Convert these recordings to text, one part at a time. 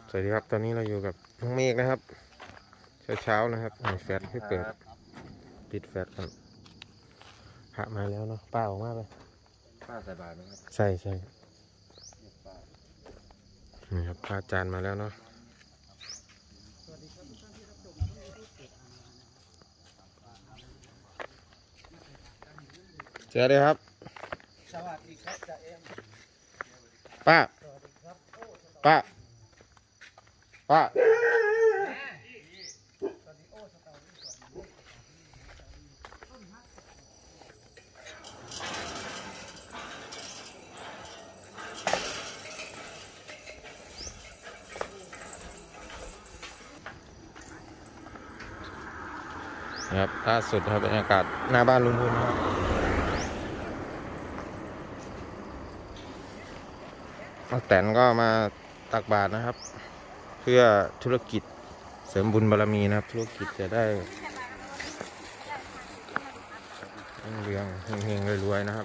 สวัสดีครับตอนนี้เราอยู่กับน้องเมฆนะครับเช้านะครับแฟลชให้เปิดปิดแฟลชกันพระมาแล้วเนาะป้าออกมาเลยป้าใส่บาตรไหมครับใช่นี่ครับพระอาจารย์มาแล้วเนาะเจอเลยครับสวัสดีครับจ่าเอ็มป้าครับล่าสุดครับบรรยากาศหน้าบ้านลุงพลนะครับป้าแตนก็มาตักบาตรนะครับเพื่อธุรกิจเสริมบุญบารมีนะครับธุรกิจจะได้เรืองเฮงๆรวยๆนะครับ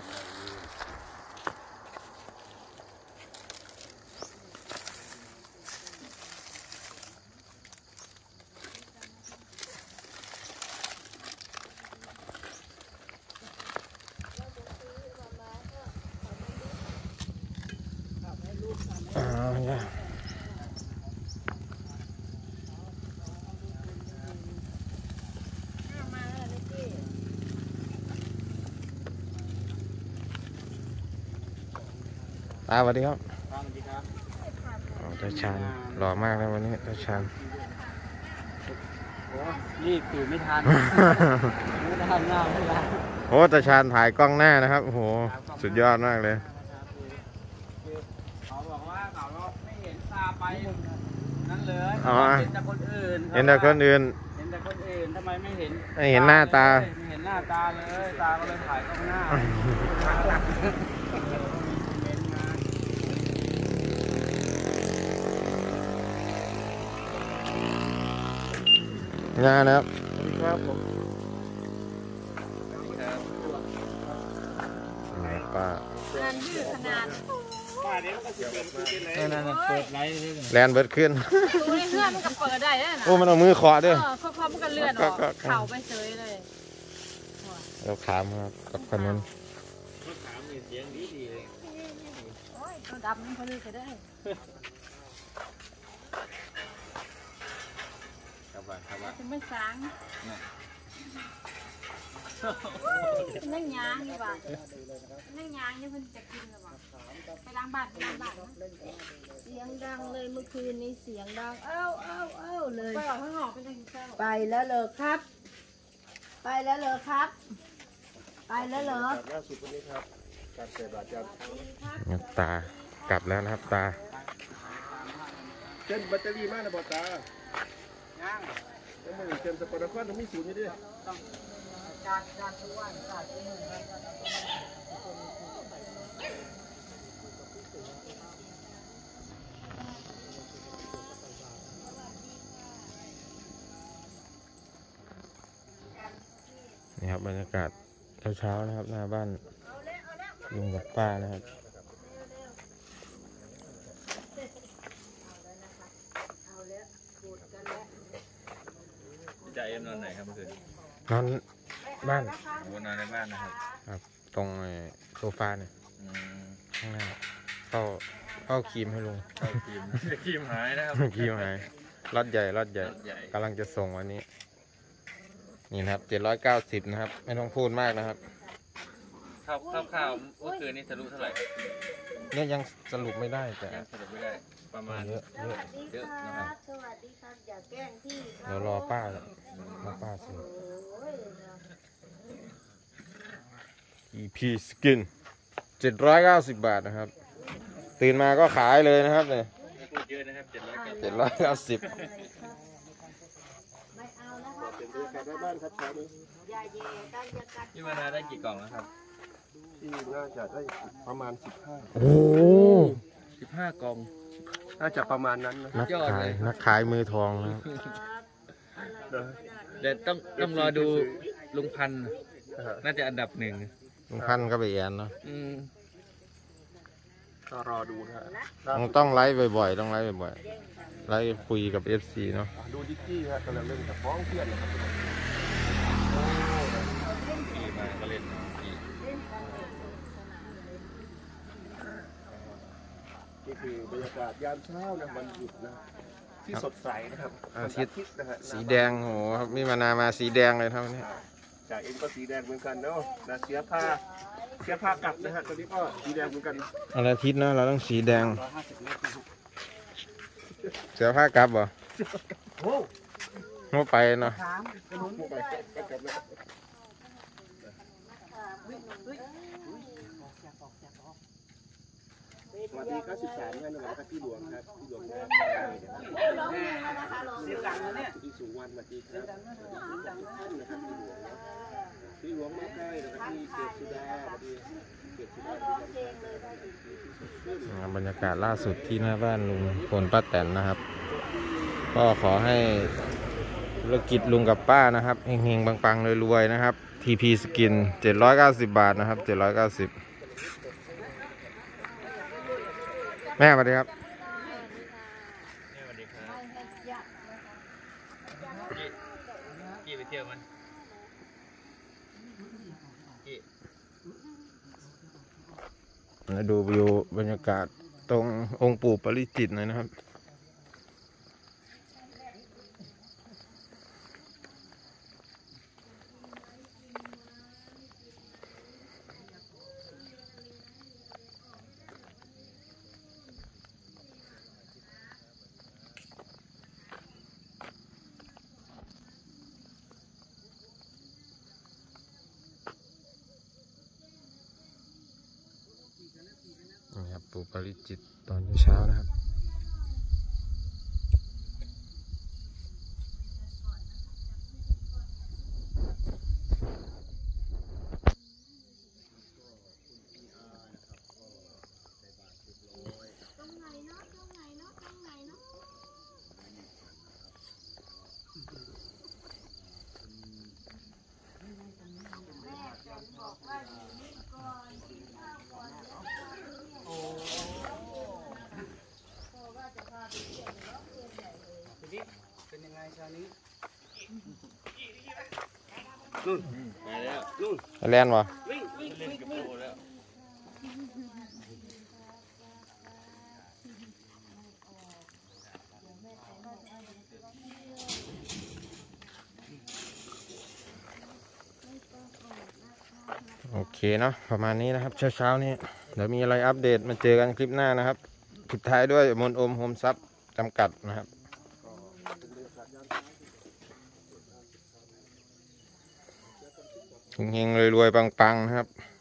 ตาสวัสดีครับสวัสดีครับตาชาญหล่อมากเลยวันนี้ตาชาญโอ้นี่ตื่นไม่ทันไม่ทันหน้าไม่ทันโอ้ตาชาญถ่ายกล้องหน้านะครับโอ้โหสุดยอดมากเลยเขาบอกว่าเขาไม่เห็นตาไปนั่นเลยเห็นแต่คนอื่นเห็นแต่คนอื่นทำไมไม่เห็นหน้าตาไม่เห็นหน้าตาเลยตาก็เลยถ่ายกล้องหน้างานนะครับครับผมป้านั่นเปิดไลฟ์เลยแลนเบิร์ดขึ้นดูในเพื่อนมันก็เปิดได้แล้วนะโอ้มันเอามือขอด้วยพอมันก็เลื่อนออกเข่าไปเฉยเลยเราขามครับกับขนุนขามเสียงดีเลยโอ้ยตัวดำมันเขาเลยจะได้จะไม่สางนั่งยางนี่บ้านนั่งยางนี่เพิ่นจะกินหรือเปล่าไปล้างบาตรเสียงดังเลยเมื่อคืนนี้เสียงดังเอ้าเลยไปออกข้างนอกไปเลยไปแล้วเหรอครับไปแล้วเหรอครับไปแล้วเหรอล่าสุดวันนี้ครับการเสพบาดจับตากลับแล้วนะครับตาเต็มแบตเตอรี่มากนะบอตาย่างยังไม่เต็มสปอร์ตคอนต้องมีศูนย์อยู่ดิการทุกวันการทุกมื้อนี่ครับบรรยากาศเช้าๆนะครับหน้าบ้านลุงกับป้านะครับจ่าเอ็มนอนไหนครับเมื่อคืนนอนบ้านนอนในบ้านนะครับครับตรงโซฟาเนี่ยข้างหน้าเข้าครีมให้ลุงครีมหายนะครับครีมหายรถใหญ่กำลังจะส่งวันนี้นี่นะครับ790นะครับไม่ต้องพูดมากนะครับข้าวเมื่อคืนนี้ทะลุเท่าไหร่เนี่ยยังสรุปไม่ได้แต่สรุปไม่ได้ประมาณเยอะนะครับสวัสดีครับอย่าแกล้งพี่เดี๋ยวรอป้าสิEP Skin 790 บาทนะครับตื่นมาก็ขายเลยนะครับเนี่ยเยอะนะครับ 790 ที่มาได้กี่กล่องแล้วครับที่น่าจะได้ประมาณ15 โอ้ 15 กล่องน่าจะประมาณนั้นนะนักขายมือทองนะเดี๋ยวต้องรอดูลุงพันธุ์น่าจะอันดับ1 ลุงพันธุ์ก็ไปแอนเนาะก็รอดูนะต้องไลฟ์บ่อยๆไลฟ์คุยกับ FC เนาะดูดิกกี้ฮะกำลังเล่นกับฟ้องเพื่อนนะครับนี่คือบรรยากาศยามเช้านะวันหยุดนะที่สดใสนะครับอาทิตย์นะฮะสีแดงโหครับมีมานามาสีแดงเลยเท่านี้จากเองก็สีแดงเหมือนกันเนาะนะเสียผ้ากลับนะฮะตอนนี้ก็สีแดงเหมือนกันวันอาทิตย์เนาะเราต้องสีแดงเสือผ้ากลับบ่โมไปเนาะสวัสดีครับ13ท่านนะครับพี่หลวงครับพี่หลวงครับร้องเพลงแล้วนะคะร้องเพลงพี่สุวรรณสวัสดีครับท่านนะครับพี่หลวงมาใกล้นะครับพี่เกศสุดาสวัสดีเกศสุดาร้องเพลงเลยค่ะบรรยากาศล่าสุดที่หน้าบ้านลุงพลป้าแตนนะครับ ก็ขอให้ธุรกิจลุงกับป้านะครับเฮงๆปังๆรวยๆนะครับ TP Skin 790 บาทนะครับ790แม่สวัสดีครับกี่ไปเที่ยวมันมาดูวิวบรรยากาศตรงองค์ปู่ปริจิตรหน่อยนะครับนี่ครับปู่ปริจิตรตอนเช้านะครับแลนด์วะโอเคเนาะประมาณนี้นะครับเช้าๆนี้เดี๋ยวมีอะไรอัปเดตมาเจอกันคลิปหน้านะครับปิดท้ายด้วยมนโอมโฮมซับจำกัดนะครับเฮงๆรวยๆปังๆนะครับ